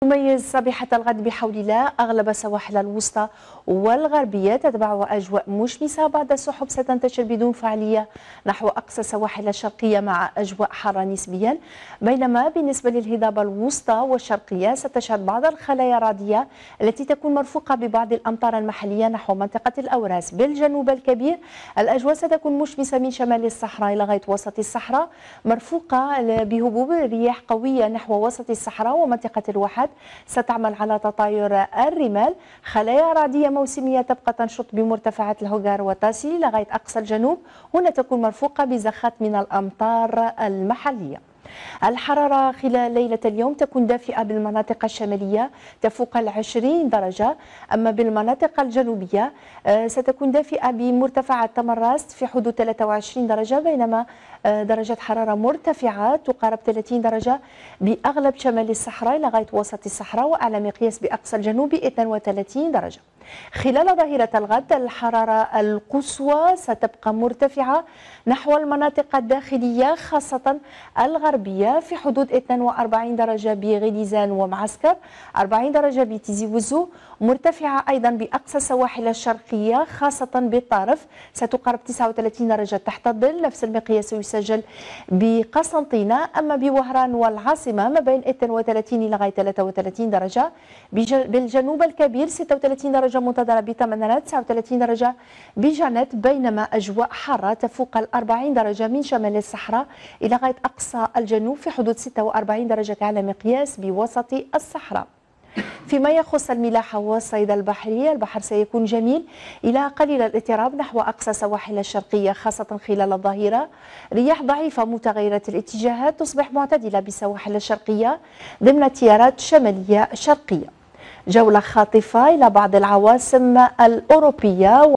تميز صبيحة الغد بحول الله أغلب سواحل الوسطى والغربية تتبعها أجواء مشمسة. بعد السحب ستنتشر بدون فعالية نحو أقصى سواحل الشرقية مع أجواء حارة نسبيا، بينما بالنسبة للهضبة الوسطى والشرقية ستشهد بعض الخلايا الرعدية التي تكون مرفوقة ببعض الأمطار المحلية نحو منطقة الأوراس. بالجنوب الكبير الأجواء ستكون مشمسة من شمال الصحراء إلى غاية وسط الصحراء، مرفوقة بهبوب رياح قوية نحو وسط الصحراء ومنطقة الواحات. ستعمل على تطاير الرمال. خلايا رعدية موسمية تبقى تنشط بمرتفعات الهوغار وتصل إلى غاية أقصى الجنوب، هنا تكون مرفوقة بزخات من الأمطار المحلية. الحرارة خلال ليلة اليوم تكون دافئة بالمناطق الشمالية تفوق 20 درجة، أما بالمناطق الجنوبية ستكون دافئة بمرتفعات تمراست في حدود 23 درجة، بينما درجة حرارة مرتفعة تقارب 30 درجة بأغلب شمال الصحراء إلى غاية وسط الصحراء، وأعلى مقياس بأقصى الجنوب 32 درجة. خلال ظهيرة الغد الحرارة القصوى ستبقى مرتفعة نحو المناطق الداخلية خاصة الغربية في حدود 42 درجة بغليزان ومعسكر، 40 درجة بتيزي وزو، مرتفعة أيضا بأقصى السواحل الشرقية خاصة بالطرف ستقارب 39 درجة تحت الظل. نفس المقياس يسجل بقسنطينة، أما بوهران والعاصمة ما بين 32 إلى غاية 33 درجة. بالجنوب الكبير 36 درجة منتظرة بتمنرات، 39 درجة بجنات، بينما أجواء حارة تفوق 40 درجة من شمال الصحراء إلى غاية أقصى الجنوب في حدود 46 درجة على مقياس بوسط الصحراء. فيما يخص الملاحة والصيد البحري، البحر سيكون جميل إلى قليل الاضطراب نحو أقصى سواحل الشرقية خاصة خلال الظهيرة. رياح ضعيفة متغيرة الاتجاهات تصبح معتدلة بالسواحل الشرقية ضمن تيارات شمالية شرقية. جولة خاطفة إلى بعض العواصم الأوروبية